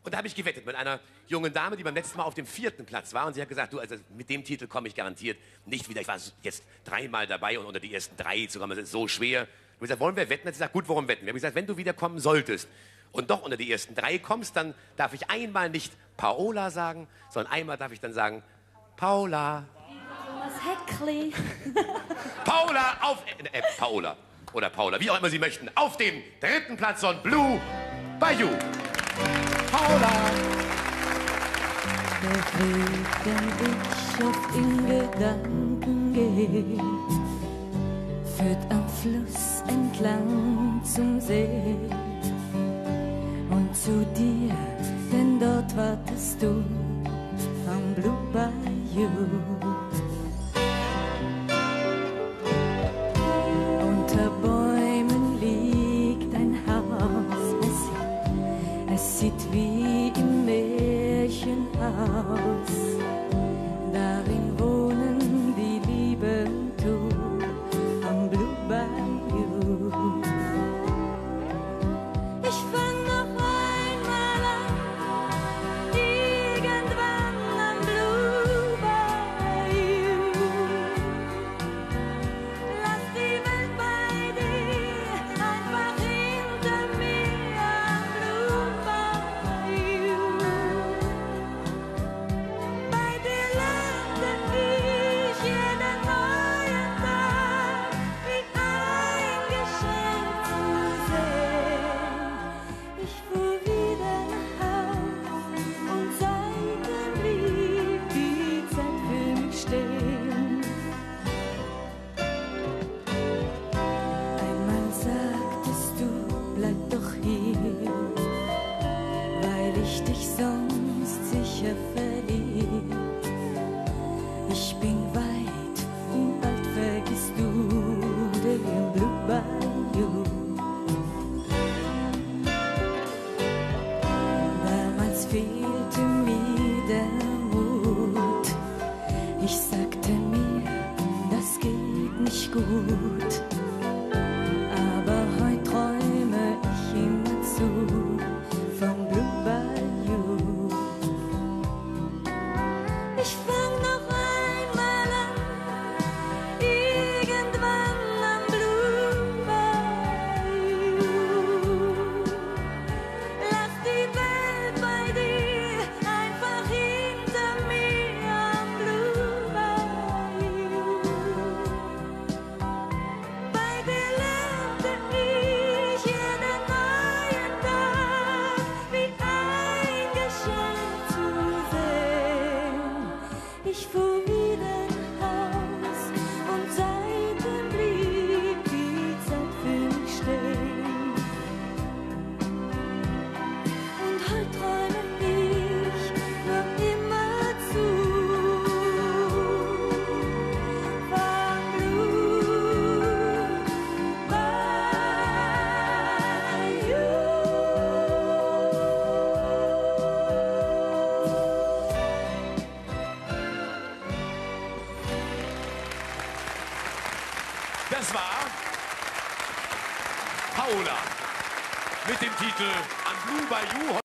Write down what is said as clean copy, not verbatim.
Und da habe ich gewettet mit einer jungen Dame, die beim letzten Mal auf dem 4. Platz war. Und sie hat gesagt, du, also mit dem Titel komme ich garantiert nicht wieder. Ich war jetzt 3-mal dabei und unter die ersten 3 zu kommen, das ist so schwer. Und ich habe gesagt, wollen wir wetten? Hat sie gesagt, gut, warum wetten? Wir haben gesagt, wenn du wieder kommen solltest und doch unter die ersten 3 kommst, dann darf ich einmal nicht Paola sagen, sondern einmal darf ich dann sagen, Paula. Das Heckli. Paula auf... Paola oder Paula, wie auch immer Sie möchten. Auf dem 3. Platz von Blue Bayou. Paula. Der Weg, den ich oft in Gedanken gehe, führt am Fluss entlang zum See und zu dir, denn dort wartest du am Blue Bayou. Unter Bäumen liegt ein Haus, es sieht wie im Märchenhaus. Darin wohnen die Liebe und du am Blue Bayou. Ich fang noch einmal an, irgendwann am Blue Bayou. Lass die Welt bei dir einfach hinter mir am Blue Bayou. Bei dir lernte ich jeden neuen Tag wie ein Geschenk zu sehen. Ich fuhr wieder nach Haus und seitdem blieb die Zeit für mich stehen. Einmal sagtest du, bleib doch hier, weil ich dich sonst sicher verliere. Ich bin weit und bald vergisst du den Blue Bayou. Damals fehlte mir der Mut. Ich sagte mir, das geht nicht gut. Aber heute träume ich immerzu vom Blue Bayou. Ich fang noch einmal an, irgendwann am Blue Bayou. Lass die Welt bei dir einfach hinter mir am Blue Bayou. Bei dir lernte ich jeden neuen Tag wie ein Geschenk zu sehen. Ich fuhr wieder nach Haus und seitdem blieb die Zeit für mich stehen. Und heute träume ich noch immer zu vom Blue Bayou. Das war Paola mit dem Titel Am Blue Bayou.